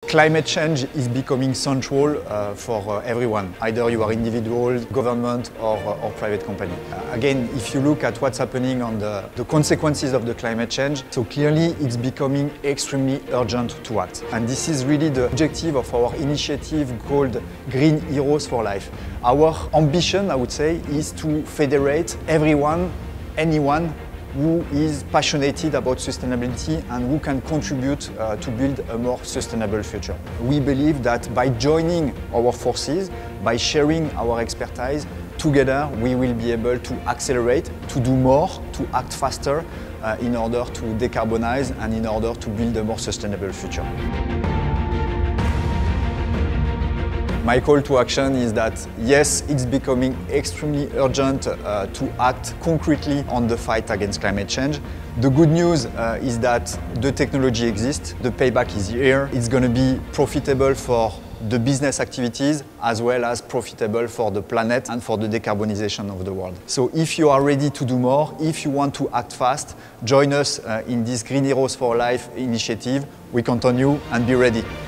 Climate change is becoming central for everyone, either you are individual, government or private company. Again, if you look at what's happening on the consequences of the climate change, so clearly it's becoming extremely urgent to act. And this is really the objective of our initiative called Green Heroes for Life. Our ambition, I would say, is to federate everyone, anyone who is passionate about sustainability and who can contribute to build a more sustainable future. We believe that by joining our forces, by sharing our expertise, together we will be able to accelerate, to do more, to act faster in order to decarbonize and in order to build a more sustainable future. My call to action is that, yes, it's becoming extremely urgent to act concretely on the fight against climate change. The good news is that the technology exists, the payback is here. It's going to be profitable for the business activities as well as profitable for the planet and for the decarbonization of the world. So if you are ready to do more, if you want to act fast, join us in this Green Heroes for Life initiative. We count on you and be ready.